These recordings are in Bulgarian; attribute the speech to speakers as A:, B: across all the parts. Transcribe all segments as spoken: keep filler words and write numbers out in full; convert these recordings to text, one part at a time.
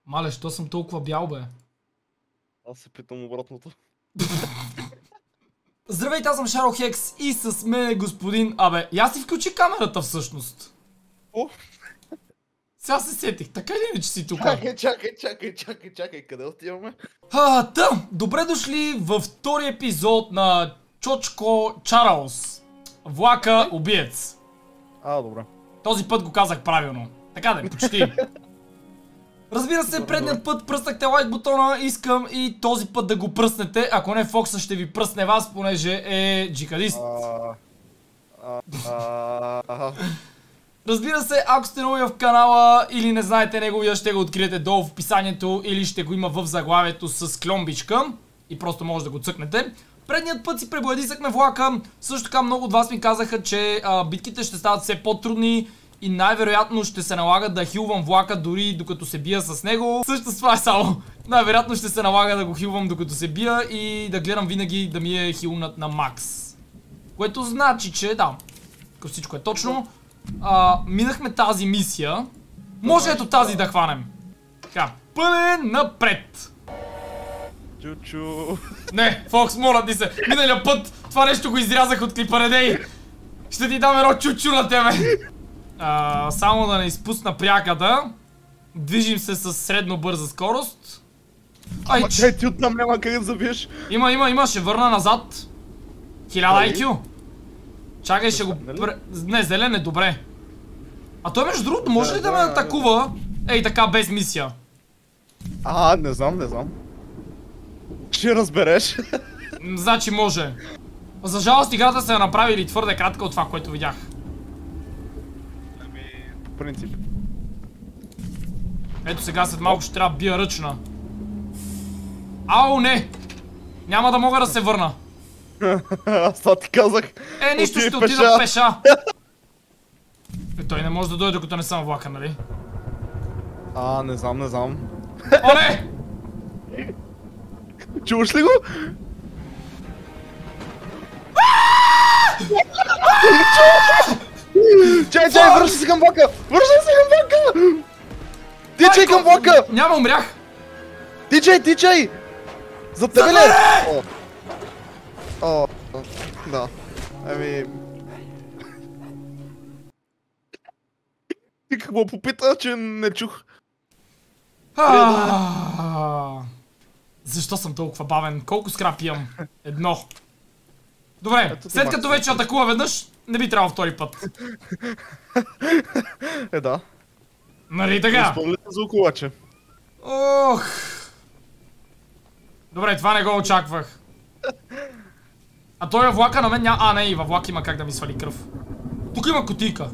A: Мале, що съм толкова бял, бе?
B: Аз се питам обратното.
A: Здравейте, аз съм Шаро Хекс и с мен е господин... Абе, я си включи камерата всъщност.
B: О!
A: Сега се сетих, така ли не, че си тук?
B: Чакай, чакай, чакай, чакай, чакай, къде отиваме?
A: А, тъм! Добре дошли във втори епизод на Чочко Чарлз. Влака убиец.
B: А, добре.
A: Този път го казах правилно. Така да, почти. Разбира се, предният път пръснахте лайк бутона, искам и този път да го пръснете, ако не Фокса ще ви пръсне вас, понеже е джихадист. Разбира се, ако сте нови в канала или не знаете неговия, ще го откриете долу в описанието или ще го има в заглавието с кльомбичка и просто може да го цъкнете. Предният път си пребладисахме влака, също така много от вас ми казаха, че а, битките ще стават все по-трудни и най-вероятно ще се налага да хилвам влака дори докато се бия с него. Също това е само. Най-вероятно ще се налага да го хилвам докато се бия и да гледам винаги да ми е хилнат на макс. Което значи, че да, като всичко е точно. А, минахме тази мисия. Може ето тази да хванем. Така, пънен напред.
B: Чу-чу.
A: Не, Фокс, моля ти се. Миналия път това нещо го изрязах от клипа, не дей. Ще ти дам едно чу-чу на тебе. А, само да не изпусна пряката. Движим се с средно бърза скорост. Ай,
B: Ама чай, ти оттам няма къде да забиеш.
A: Има, има, има, ще върна назад. хиляда ай кю. Чакай, ще го... Не, зелен е добре. А той между другото може ли да ме атакува? Ей, така без мисия.
B: А, не знам, не знам. Ще разбереш.
A: Значи може. За жалост играта се е направили твърде кратка от това, което видях.
B: Ами, по принцип.
A: Ето сега след малко ще трябва да бия ръчна. Ау, не! Няма да мога да се върна.
B: Аз това ти казах.
A: Е, нищо, ще отида пеша. Е, той не може да дойде, докато не съм влака, нали?
B: А, не знам, не знам.
A: О, не!
B: Чуваш ли го? Чай, чай, връщай се към влака! Връщай се към влака! Тичай към влака!
A: Няма, умрях!
B: Тичай, тичай! За тебе ли? О, О, да. Ами... Ти какво попита, че не чух?
A: Защо съм толкова бавен? Колко скрап имам? Едно. Добре, след като вече атакува веднъж, не би трябвало втори път.
B: Е, да.
A: Нали така?
B: Изпълнете звук обаче.
A: Ох. Добре, това не го очаквах. А той е влака на мен няма... А, не, и във влак има как да ми свали кръв. Тук има кутийка.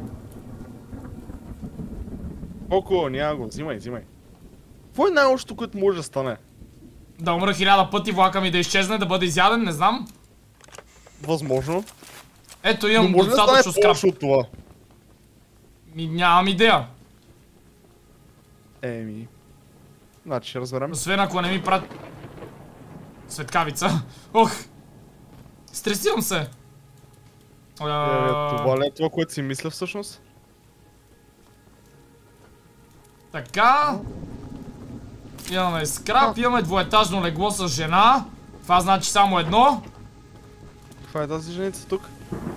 B: Колко, няма го, взимай, взимай. Какво е най-лошото, което може да стане?
A: Да умра хиляда пъти, влака ми да изчезне, да бъде изяден, не знам.
B: Възможно.
A: Ето имам достатъчно скрап.
B: От това?
A: Ми, нямам идея.
B: Еми... Значи ще разберем.
A: Освен ако не ми прат... Светкавица. Ох! Стресирам се.
B: Е, това ли е това, което си мисля всъщност?
A: Така. Имаме скрап, имаме двоетажно легло с жена. Това значи само едно.
B: Каква е тази женица тук?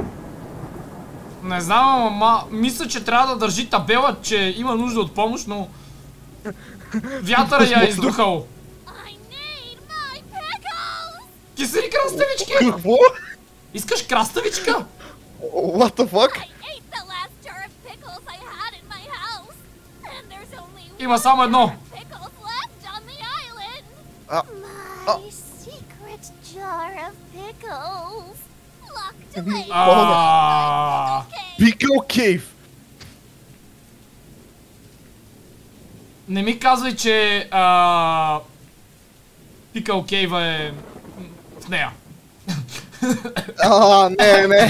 A: Не знам, ама мисля, че трябва да държи табела, че има нужда от помощ, но... Вятъра я е издухал. Кисели краставички!
B: Какво?
A: Искаш краставичка?
B: What the fuck?
A: Има само едно.
B: А, а.
A: Аааа...
B: Pickle Cave!
A: Не ми казвай, че... Ааа... Pickle Cave е... в нея.
B: А, не, не.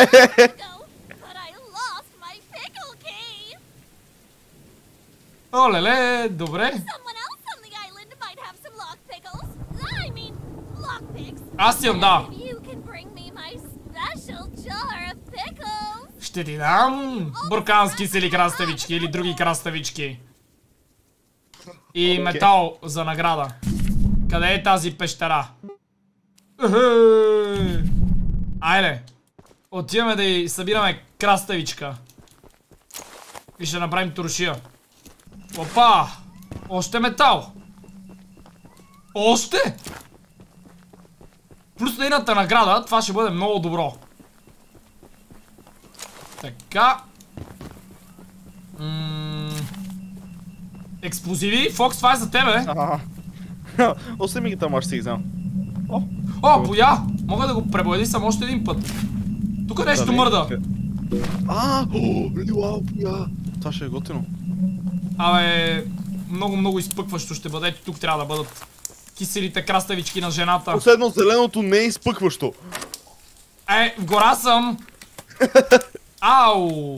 A: О, леле, добре. Аз имам, да. Ще ти дам буркански сели краставички или други краставички. И метал за награда. Къде е тази пещера? Айде. Отиваме да й събираме краставичка. И ще направим туршия. Опа! Още метал! Още! Плюс нейната награда, това ще бъде много добро. Така. М Експлозиви? Фокс, това е за тебе.
B: Остави ми ги там, аз си ги знам. О,
A: О, боя! Мога да го преблади само още един път. Тук нещо мърда.
B: А, вау, боя. Това ще е готино.
A: Абе, много, много изпъкващо ще бъде. Тук трябва да бъдат киселите краставички на жената.
B: Последно зеленото не е изпъкващо.
A: Е, в гора съм. Ау!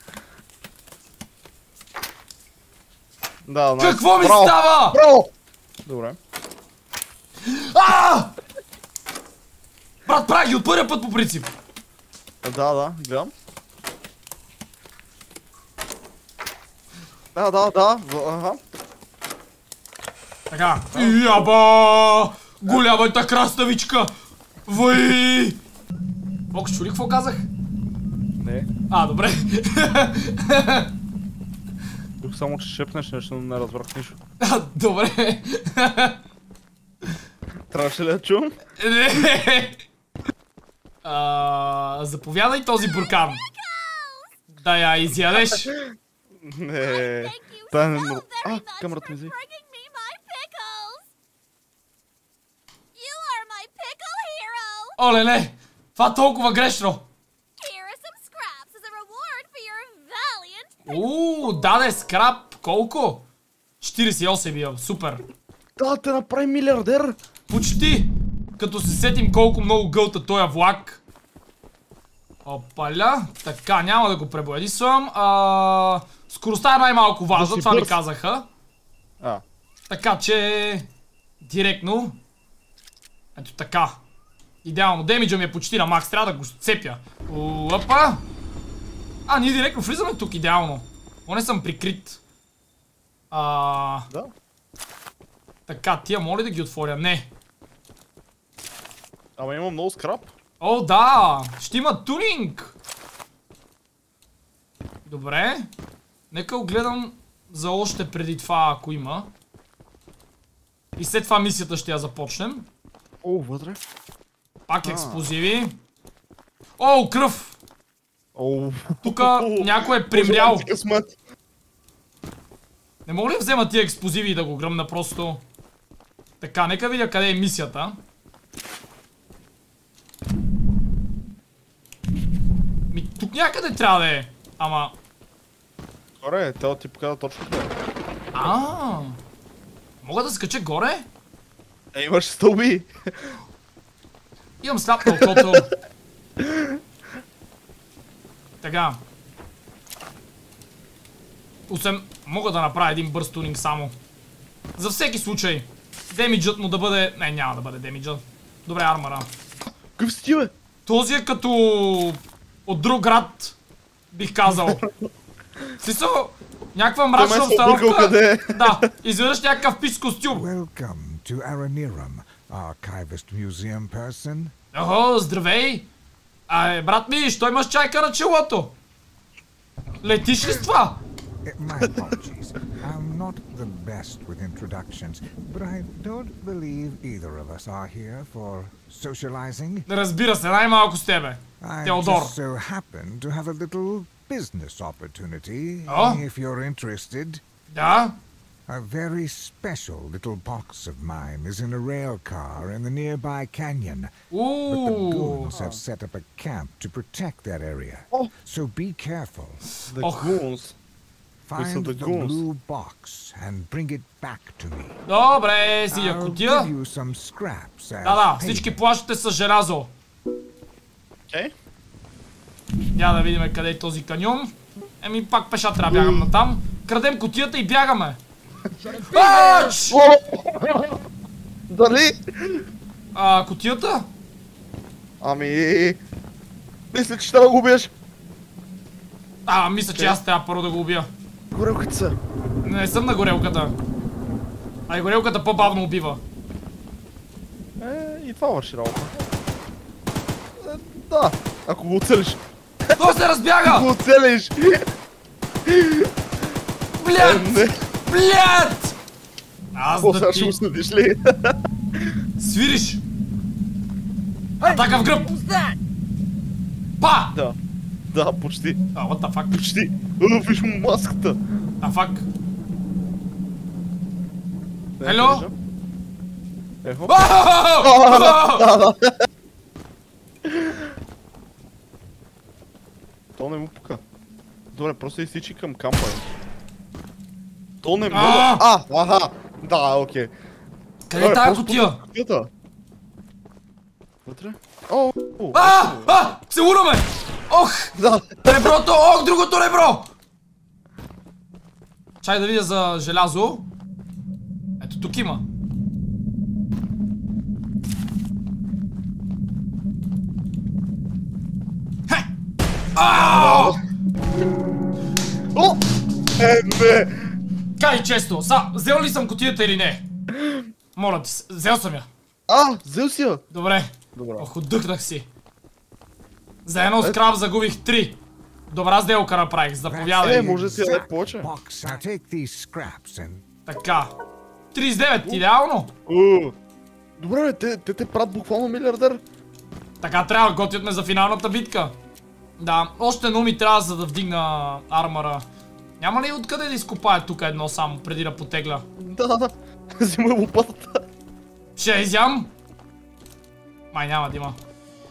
B: Да,
A: какво ми става?
B: Браво! Добре.
A: Ааа! Брат, правих ги от първия път по принцип.
B: Да, да, гледам. Да, да, да, ага.
A: Така. Яба! Голямата краставичка! Въй! Фокс, чули какво казах?
B: Не.
A: А, добре.
B: Тук само че шепнеш нещо, не разбрах нищо.
A: А, добре.
B: Трябваше ли да чувам?
A: Не. А, заповядай този буркан. Да я изядеш.
B: Не. Това е не... А, камерата ми взе.
A: Оле, не. Това толкова грешно. Ууу, даде скрап. Колко? четиридесет и осем бива, супер.
B: Да, те направи милиардер.
A: Почти. Като се сетим колко много гълта този влак. Опаля. Така, няма да го пребладисвам. А, скоростта е най-малко важна, това ми казаха.
B: А.
A: Така че... Директно. Ето така. Идеално. Демиджа ми е почти на макс. Трябва да го сцепя. Опа. А, ние директно влизаме тук идеално. Поне съм прикрит. А...
B: Да.
A: Така, тия моля да ги отворя. Не.
B: Ама има много скрап.
A: О, да! Ще има тунинг! Добре. Нека огледам за още преди това, ако има. И след това мисията ще я започнем.
B: О, вътре.
A: Пак експлозиви. О, кръв!
B: О,
A: Тука някой е примрял.
B: късмет.
A: Не мога ли да взема тия експлозиви и да го гръмна просто? Така, нека видя къде е мисията. Ми, тук някъде трябва да е. Ама...
B: Горе, те ти показва точно това.
A: А, мога да скача горе?
B: Е, имаш стълби.
A: Имам сляп на окото. Така. Осем, мога да направя един бърз тунинг само. За всеки случай. Демиджът му да бъде... Не, няма да бъде демиджът. Добре, армара.
B: Какъв си ти, бе?
A: Този е като... от друг град, бих казал. Смисъл, някаква мрачна обстановка. Да, изведнъж някакъв пич костюм.
C: Welcome to Aranirum, Archivist Museum person.
A: Охо, здравей! Ай, брат ми, що имаш чайка на челото? Летиш ли с това?
C: My apologies. I'm not the best with introductions, but I don't believe either of us are here for socializing.
A: Разбира се, най-малко с тебе.
C: I
A: Теодор.
C: just so happen to have a little business opportunity,
A: Oh?
C: if you're interested.
A: Да?
C: A very special little box of mine is in a rail car in the nearby canyon. But the goons have set up a camp to protect that area.
B: Oh.
C: So be careful.
B: The
A: Ох.
B: goons.
C: Find
B: the
C: the
B: goons.
C: blue box and bring it back to me.
A: Добре, си я
C: I'll
A: кутия.
C: give you some scraps as
A: Да, да,
C: payment.
A: всички плащате с желязо.
B: Окей.
A: Я да видим къде е този каньон. Еми пак пеша трябва да бягам натам. Крадем кутията и бягаме. Ач!
B: Дали?
A: А, кутията?
B: Ами... Мисля, че трябва да го убиеш.
A: А, мисля, че аз трябва първо да го убия.
B: Горелката са.
A: Не съм на горелката. Ай, горелката по-бавно убива.
B: Е, и това върши работа. Е, да, ако го оцелиш.
A: То се разбяга!
B: Ако го оцелиш!
A: Блядь!
B: Не.
A: Блядь! Аз
B: О,
A: да
B: сега ще
A: ти...
B: го следиш ли?
A: Свириш! Атака в гръб! Па!
B: Да. Да, почти.
A: А, what the fuck?
B: Почти. О, виж му маската.
A: А, fuck. Hello?
B: Ехо. То не му пука. Добре, просто изтичи към кампа. То не мога. А, аха. Да, окей.
A: Къде е тая кутия?
B: Кутията. Вътре? О,
A: А! А! Целунаме! Ох!
B: да.
A: Реброто! Ох, другото ребро! Чай да видя за желязо. Ето тук има. Хе! Аааа!
B: О! Е, не!
A: Кай често, са, взел ли съм кутията или не? Моля ти се, взел съм я.
B: А, взел си я.
A: Добре.
B: Добре.
A: Ох, отдъхнах си. За едно скраб загубих три. Добра сделка направих, заповядай.
B: Е, може да си я даде повече.
A: Така. тридесет и девет, идеално.
B: О, добре, бе, те, те те правят буквално милиардер.
A: Така трябва, готвят ме за финалната битка. Да, още едно ми трябва, за да вдигна армара. Няма ли откъде да изкопая тук едно само, преди да потегля?
B: Да, да, да. Взимай лопатата.
A: Ще я изям? Май няма да има.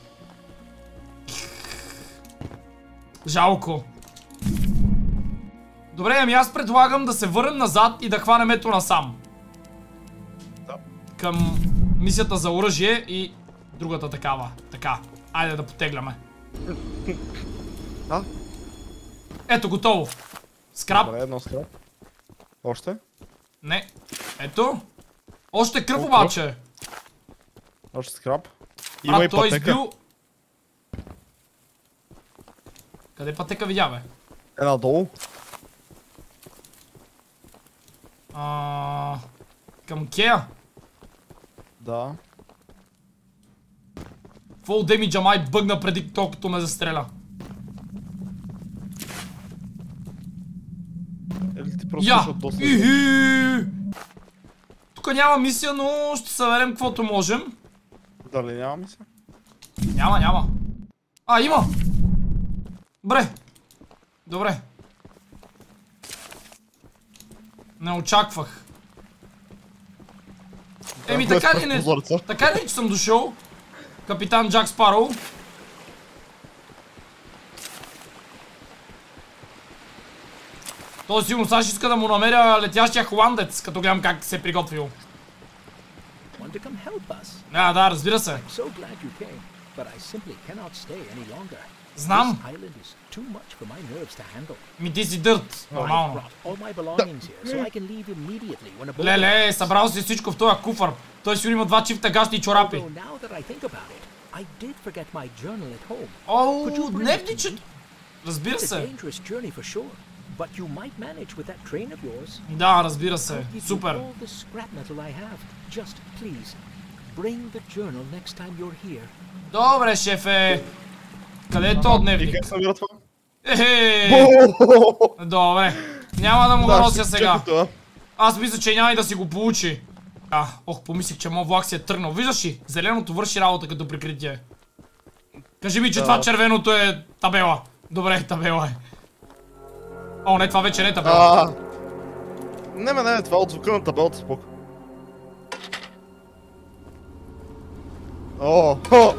A: Жалко. Добре, ами аз предлагам да се върнем назад и да хванем ето насам.
B: Да.
A: Към мисията за оръжие и другата такава. Така, айде да потегляме.
B: Да.
A: Ето, готово. Скрап.
B: Добре, едно скрап. Още?
A: Не. Ето. Още кръв
B: О,
A: обаче.
B: Още скрап. Има
A: А,
B: и
A: той
B: пътека.
A: избил... Къде пътека видя, бе?
B: Е, надолу.
A: А... Към Кея.
B: Да.
A: Фол демиджа май бъгна преди толкова ме застреля.
B: Или ти просто
A: Я!
B: защото доста...
A: Ихи! Тук няма мисия, но ще съберем каквото можем.
B: Дали няма мисия?
A: Няма, няма. А, има! Добре. Добре. Не очаквах. Еми така ли не... Така ли че съм дошъл? Капитан Джак Спароу. Той сигурно сега ще иска да му намеря летящия холандец, като гледам как се е приготвил. Да, да, разбира се. Знам. Ми ти си дърт, нормално. Леле, събрал си всичко в този куфър. Той си има два чифта гащи и чорапи. О, дневничето. Разбира се. Да, разбира се. Супер. Добре, шефе. Къде е то дневник?
B: И как събира това?
A: Ехе! Добре. Няма да му го нося сега. Аз мисля, че няма и да си го получи. А, ох, помислих, че моят влак си е тръгнал. Виждаш ли? Зеленото върши работа като прикритие. Кажи ми, че това червеното е табела. Добре, табела е. О, не, това вече не е табела.
B: Не, не, не, това е от звука на табелата, спока. О, о,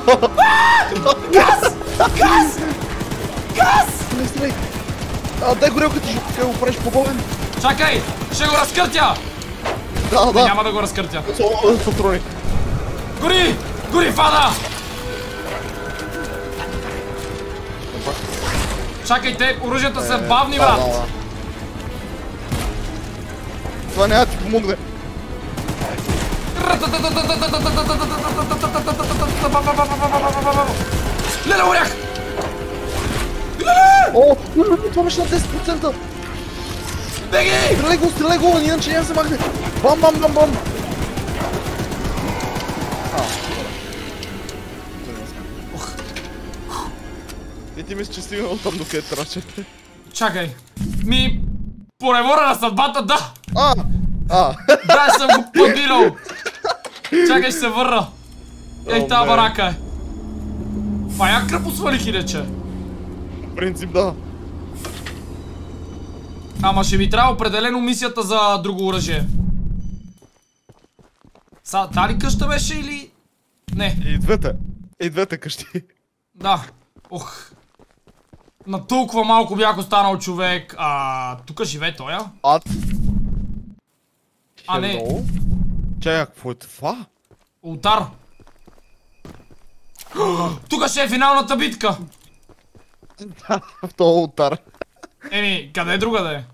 A: Газ! Газ! Газ!
B: Стрелай, стрелай! А, дай горелката, ще го правиш по-бавен.
A: Чакай! Ще го разкъртя!
B: Да, да.
A: Няма да го разкъртя.
B: Патрони.
A: Гори! Гори, фада! Чакайте, оръжията са бавни, брат!
B: Това няма да ти помогне.
A: Леле, орях! Леле!
B: О, това беше на десет процента.
A: Беги!
B: Стреляй го, стреляй го, иначе няма се махне! Бам, бам, бам, бам! И ти мисля, че стигнал там до къде трябваше.
A: Чакай. Ми... По ревора на съдбата, да!
B: А! А!
A: Да, съм го подбирал! Чакай, ще се върна. Ей, тази барака е. Това я кръпо свалих иначе.
B: В принцип, да.
A: Ама ще ви трябва определено мисията за друго оръжие. Са, та ли къща беше или... Не.
B: И двете. И двете къщи.
A: Да. Ох. На толкова малко бях останал човек. А, тук живее тоя?
B: Ад.
A: А, не.
B: Чая, какво е това?
A: Ултар. Тук ще е финалната битка.
B: В този ултар.
A: Еми, къде е друга да е?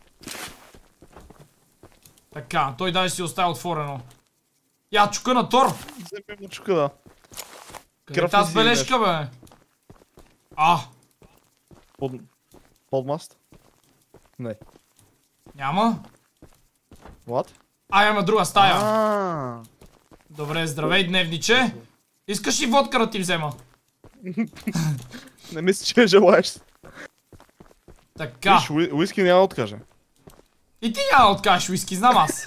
A: Така, той даже си оставя отворено. Я, чука на Тор!
B: Вземи му чука, да.
A: Къде е тази бележка, бе? А!
B: Под... Подмаст? Не.
A: Няма?
B: What?
A: А, има друга стая.
B: А.
A: Добре, здравей, дневниче. Искаш ли водка да ти взема?
B: Не мисля, че желаеш.
A: Така.
B: Виж, уи- уиски няма да откаже.
A: И ти няма да откажеш уиски, знам аз.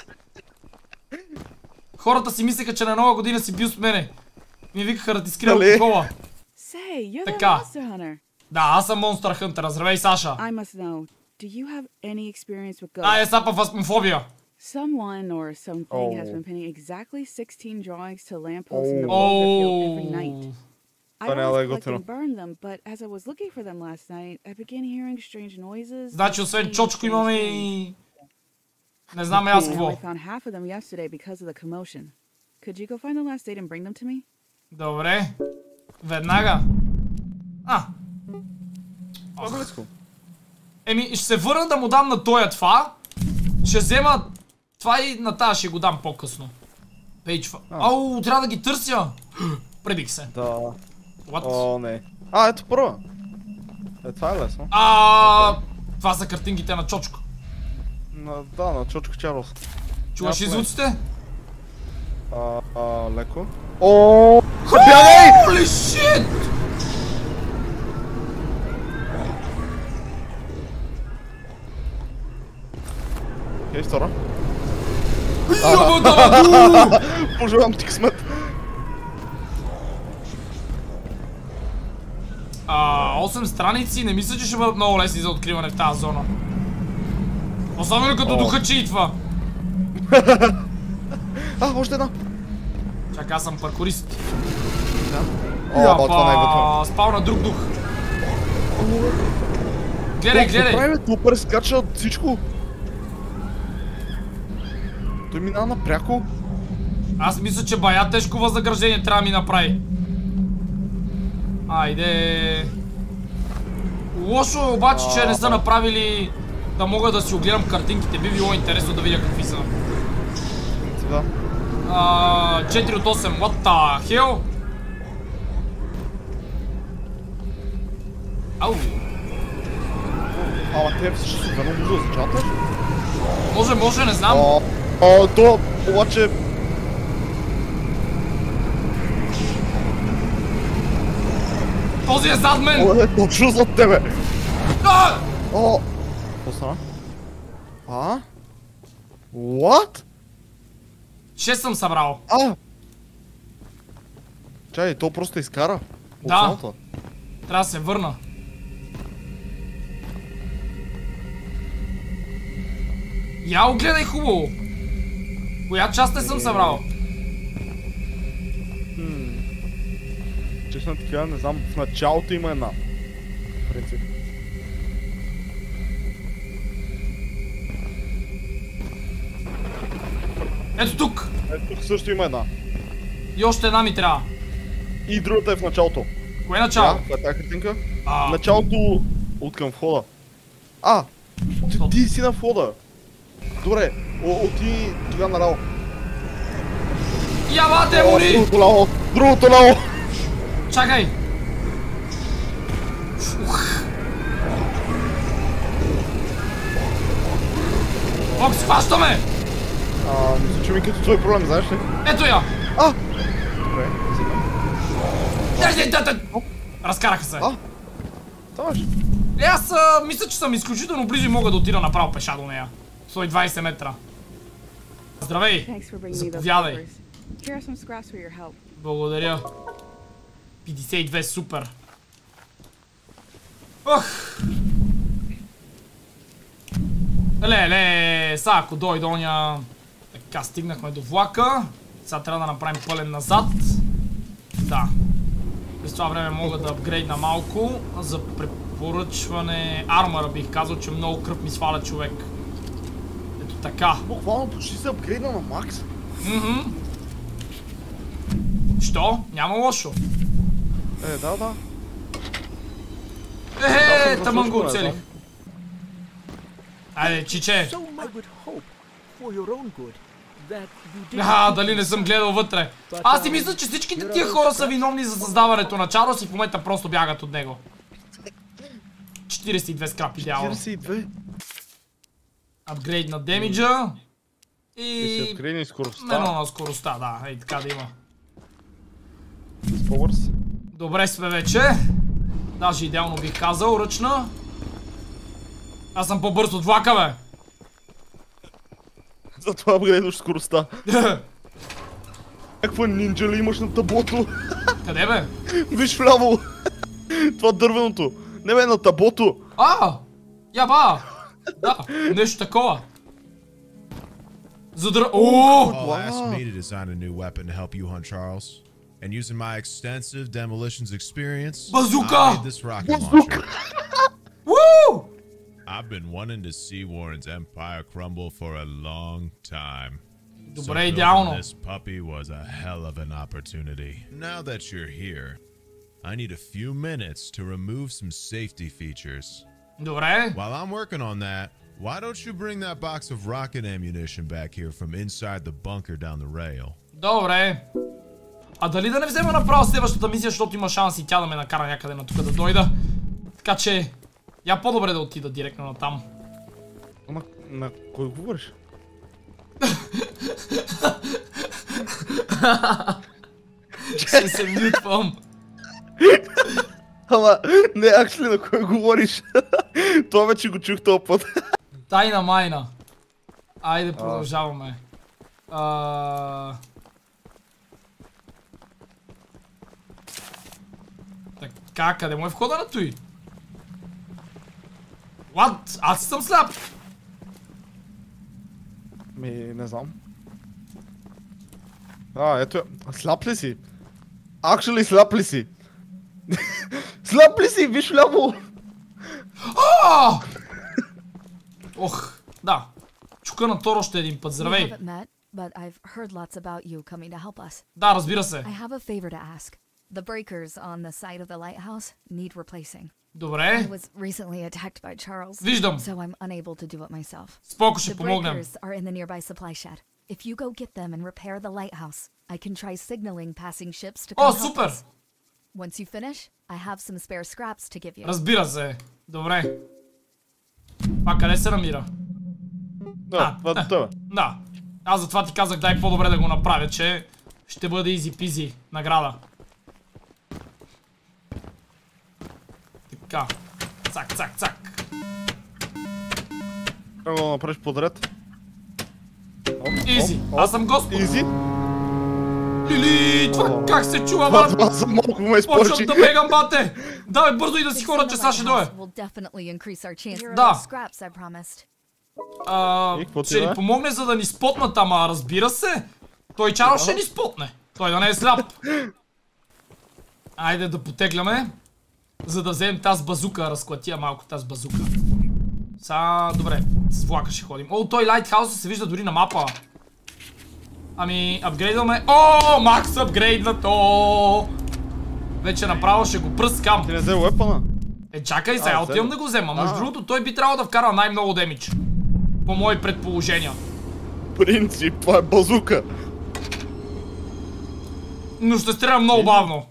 A: Хората си мислеха, че на нова година си бил с мене. Ми викаха да ти скрия
B: Нали?
A: алкохола.
D: Say, you're the
A: Така.
D: monster hunter.
A: Да, аз съм Monster Hunter. Здравей, Саша.
D: I must know. Do you have any experience with
A: А,
D: ghosts?
A: е сапа фасмофобия.
D: Someone or something has
B: Oh.
D: been pinning exactly sixteen drawings to lampposts in the boulder field every night.
A: Ооо.
D: I
B: Funny how
D: always
B: they got
D: collect and
B: to-
D: burn them, but as I was looking for them last night, I began hearing strange noises.
A: Значи,
D: and
A: освен
D: seeing
A: Чочко
D: strange
A: имаме
D: things.
A: и... Не знам и аз
D: I
A: какво.
D: only found half of them yesterday because of the commotion. Could you go find the last date and bring them to me?
A: Добре. Веднага. А.
B: Това е близко.
A: Еми, ще се върна да му дам на тоя това. Ще взема това и на тази ще го дам по-късно. Пейчва. Ау, трябва да ги търся. Пребих се.
B: Да.
A: What?
B: О, не. А, ето първа. Е, това е лесно.
A: А, това са картинките на Чочко.
B: На, да, на Чочко Чарлз.
A: Чуваш ли
B: Няма
A: звуците?
B: А, а, леко. О, бягай!
A: Holy shit!
B: Окей, втора.
A: Ябата ду!
B: Пожелавам ти късмет.
A: А, осем страници, не мисля, че ще бъдат много лесни за откриване в тази зона. Особено като
B: О.
A: духа читва.
B: А, още една.
A: Чакай, аз съм паркурист.
B: О, о, това най-вътре.
A: Спал на друг дух. Гледай, гледай.
B: Какво прави, тупър скача от всичко. Той минава напряко.
A: Аз мисля, че бая тежко възнаграждение трябва да ми направи. Айде. Лошо е обаче, че не са направили да мога да си огледам картинките. Би било интересно да видя какви са.
B: Да.
A: А, четири от осем. What the hell? Ау.
B: Ама те всъщност са ведно му да зачаташ.
A: Може, може, не знам.
B: О, о, то, обаче...
A: Този е зад мен.
B: О, е точно зад тебе.
A: А!
B: О! Какво стана? А? What?
A: Шест съм събрал.
B: А! Чай, то просто изкара. От
A: Да.
B: зоната.
A: Трябва да се върна. Я огледай хубаво. Коя част не съм събрал?
B: Честно така, не знам, в началото има една. В принцип.
A: Ето тук.
B: Ето тук също има една.
A: И още една ми трябва.
B: И другата е в началото.
A: Кое е начало?
B: Да, това е тази картинка.
A: А,
B: Началото от към входа. А! Ти, ти си на входа. Добре, о, оти тогава нараво.
A: я бате,
B: О,
A: мори!
B: другото ляво! Другото ляво!
A: Чакай! Ох, схващаме!
B: А, мисля, че ми като твой проблем, знаеш ли?
A: Ето я!
B: А! Добре, сега.
A: Разкараха се.
B: А! Ставаш.
A: Е, аз а, мисля, че съм изключително близо и мога да отида направо пеша до нея. сто и двайсет метра. Здравей! Заповядай! Благодаря. петдесет и две, супер. Ох! Леле, сега ако дойде оня... Така, стигнахме до влака. Сега трябва да направим пълен назад. Да. През това време мога да апгрейдна малко. За препоръчване... Армора бих казал, че много кръв ми сваля човек. Ето така.
B: Буквално почти се апгрейдна на макс.
A: Мхм. Що? Няма лошо.
B: Е, да, да.
A: Ехе, тъмън го оцелих. Айде, чиче. А, дали не съм гледал вътре. Аз си мисля, че всичките тия хора са виновни за създаването на Чарлз и в момента просто бягат от него. четирийсет и две скрап идеално.
B: четирийсет и две.
A: Апгрейд на демиджа.
B: И си
A: И...
B: апгрейдни скоростта.
A: Едно на скоростта, да. Ей, така да има.
B: Повърс.
A: Добре сме вече. Даже идеално бих казал, ръчна. Аз съм по-бърз от влака, бе.
B: Затова апгрейдваш скоростта. Каква нинджа ли имаш на таблото?
A: Къде, бе?
B: Виж вляво. Това дървеното. Не бе, на таблото.
A: А! Яба! Да, нещо такова. Задър... Ооо!
E: Paul asked me to design a new weapon to help you hunt Charles. And using my extensive demolitions experience,
A: Bazooka!
E: I made this rocket launcher.
A: Woo!
E: I've been wanting to see Warren's empire crumble for a long time. So
A: Добре,
E: building
A: идеално.
E: this puppy was a hell of an opportunity. Now that you're here, I need a few minutes to remove some safety features.
A: Добре.
E: While I'm working on that, why don't you bring that box of rocket ammunition back here from inside the bunker down the rail?
A: Добре. А дали да не взема направо следващата мисия, защото има шанс и тя да ме накара някъде на тук да дойда. Така че, я по-добре да отида директно на там.
B: Ама, на кой говориш?
A: Ще се мютвам.
B: Ама, не, actually, на кой говориш? Това вече го чух този път.
A: Тайна майна. Айде, продължаваме. А... Така, къде му е входа на той? What? Аз съм сляп!
B: Ми, не знам. А, ето я. Сляп ли си? Actually, сляп ли си? Сляп ли си? Виж ляво!
A: Ааа! Ох, да. Чука на Тор още един път. Здравей.
F: But I've heard lots about you coming to help us.
A: Да, разбира се.
F: I have a favor to ask. The breakers on the side of the lighthouse need replacing. I
A: Добре.
F: was recently attacked by Charles,
A: Виждам.
F: so I'm unable to do it myself.
A: Споко ще
F: The
A: помогнем.
F: breakers are in the nearby supply shed. If you go get them and repair the lighthouse, I can try signaling passing ships to
A: О,
F: come help
A: супер!
F: us. Once you finish, I have some spare scraps to give you.
A: Разбира се. Добре. Това къде се намира?
B: Да, това до тебе.
A: Да. Аз затова ти казах дай по-добре да го направя, че ще бъде изи-пизи награда. Така. Цак, цак, цак.
B: Трябва да го направиш подред.
A: Изи. Аз съм Господ.
B: Изи?
A: Лили, това как се чува,
B: Това,
A: бат?
B: това за малко ме
A: Почвам
B: изпорчи.
A: да бегам, бате. Давай бързо и да си
F: Fixing
A: хора, че
F: the
A: сега ще дойде.
F: lighthouse will definitely increase our chance. Here are
A: Да.
F: those scraps I promised.
A: А,
B: И какво ти
A: ще
B: да
A: ни
B: е?
A: помогне за да ни спотнат, ама разбира се. Той Чарлз ще ни спотне. Той да не е сляп. Айде да потегляме. За да вземем тази базука, разклатия малко тази базука. Са, добре, с влака ще ходим. О, той лайтхаус се вижда дори на мапа. Ами, апгрейдваме. О, Макс апгрейднато! Вече направо ще го пръскам.
B: Ти не взе уепана?
A: Е, чакай сега,
B: А,
A: отивам
B: взема.
A: да го взема. Между
B: А.
A: другото, той би трябвало да вкара най-много демидж. По мои предположения.
B: Принцип, това е базука.
A: Но ще стрелям много бавно.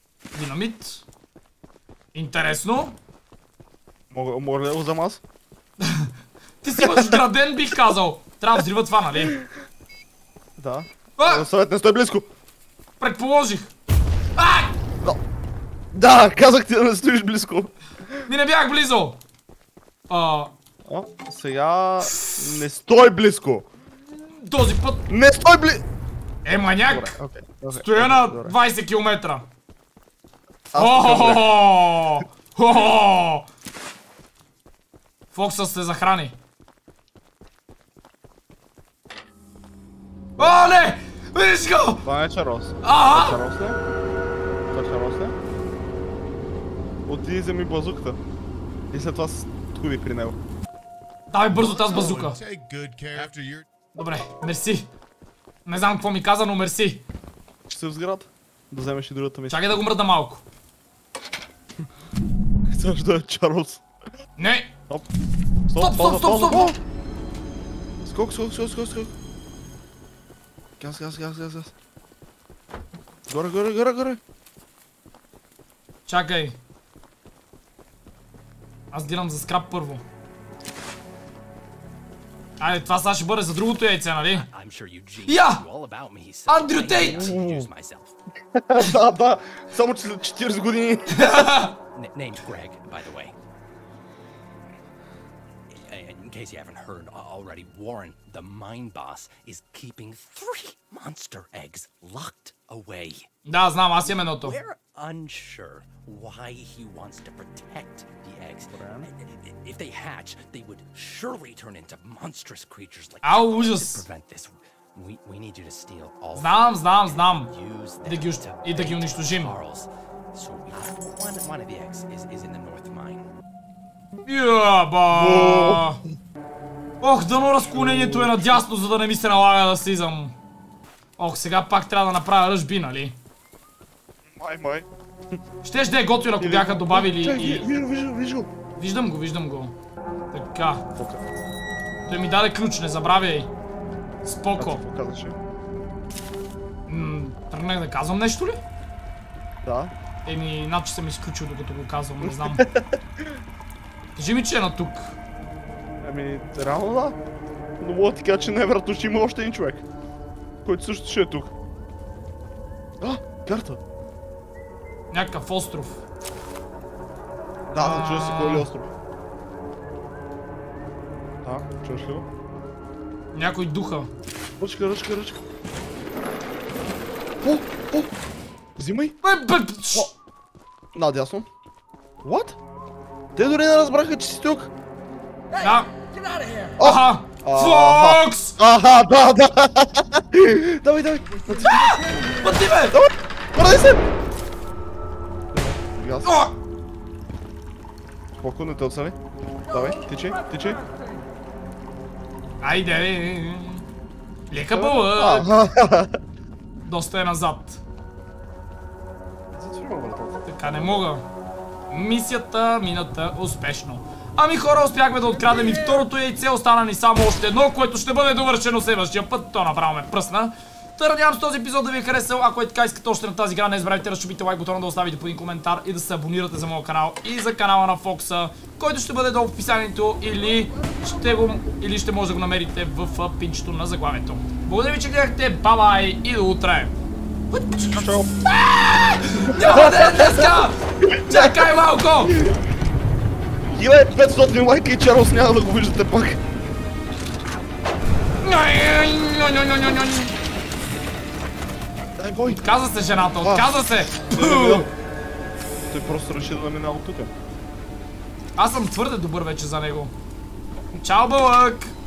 A: Динамит. Интересно.
B: Мога, мога ли да го взема аз?
A: Ти си имаш граден, бих казал. Трябва да взрива това, нали?
B: Да.
A: А!
B: Съвет, не стой близко.
A: Предположих. А!
B: Да, казах ти да не стоиш близко.
A: Ми не бях близо. А...
B: О, сега... Не стой близко.
A: Този път...
B: Не стой близко.
A: Е, маняк!
B: Okay, okay,
A: Стоя
B: okay,
A: на
B: добре.
A: двайсет километра.
B: Аз така добре.
A: О-хо-хо! Хо-хо! Фокса се захрани. О, не! Виж го!
B: Това не е Чарлз.
A: Ага!
B: Чарлз ли? Това Чарлз ли? Отиди и вземи базуката. И след това ходи при него.
A: Давай бързо тази базука.
E: Take good care after your
A: Добре, мерси. Не знам какво ми каза, но мерси.
B: Ще се в сградата. Да вземеш и другата мисия.
A: Чакай да го мръдна малко.
B: Също да е Чарлз.
A: Не!
B: Стоп.
A: Стоп, стоп, стоп, стоп!
B: Скок, скок, скок, скок, скок. Газ, газ, газ, газ, газ. Горе, горе, горе, горе.
A: Чакай. Аз дирам за скрап първо. Айде, това сега ще бъде за другото яйце, нали? Я! Андрю Тейт!
B: Да, да. Само че след четирийсет години.
G: Name's Greg, by the way. In case you haven't heard already, Warren, the mine boss, is keeping three monster eggs locked away.
A: Да, знам, аз имам едното.
G: We're unsure why he wants to protect the eggs. If they hatch, they would surely turn into monstrous creatures like
A: Ау,
G: to
A: ужас.
G: prevent this. We, we need you to steal all
A: Знам, знам, знам.
G: use
A: Да ги,
G: them
A: и да ги
G: to
A: унищожим.
G: Charles. So we, one, one of the eggs is, is in the north mine.
A: Яба! Ох, дано разклонението е надясно, за да не ми се налага да слизам. Ох, сега пак трябва да направя ръжби, нали?
B: Май, май.
A: Щеш да е готино, ако бяха добавили
B: Чай,
A: и...
B: виж, виж, виж го.
A: Виждам го, виждам го. Така. Той ми даде ключ, не забравяй. Споко.
B: Какво казваше?
A: М, тръгнах да казвам нещо ли?
B: Да.
A: Еми, иначе съм изключил докато го казвам, не знам. Кажи ми, че е на тук.
B: Ами, реално да. Но мога ти кажа, че най-вероятно ще има още един човек. Който също ще е тук. А, карта.
A: Някакъв остров.
B: Да, чуя си кой ли остров. Да, чуеш ли го?
A: Някой духа.
B: Ръчка, ръчка, ръчка. О, о! Взимай!
A: Бе, бе, ш-
B: Надясно. What? Те дори не разбраха, че си тук.
A: Да. Аха! Фокс!
B: Аха, да, да! Давай, давай!
A: Пъти бе!
B: Върни се! Газ.
A: О!
B: Споко, не те отсали. Давай, тичай, тичай.
A: Айде! Лека бълък!
B: Аха.
A: Доста е назад.
B: Затворим вратата.
A: Така не мога. Мисията мината успешно. Ами хора, успяхме да открадем и второто яйце, остана ни само още едно, което ще бъде довършено следващия път. То направо ме пръсна. Та надявам се този епизод да ви е харесал. Ако е така искате още на тази игра, не забравяйте да разчупите лайк бутона, да оставите по един коментар и да се абонирате за моят канал и за канала на Фокса, който ще бъде долу в описанието или ще, го, или ще може да го намерите в пинчето на заглавието. Благодаря ви, че гледахте, бай-бай и до утре! Няма да е днеска! Чакай малко!
B: Хиле, петстотин лайка и Чарлз няма да го виждате пак. Дай бой!
A: Отказа се жената, отказа се!
B: Той просто реши да намина от тук.
A: Аз съм твърде добър вече за него. Чао, бълък!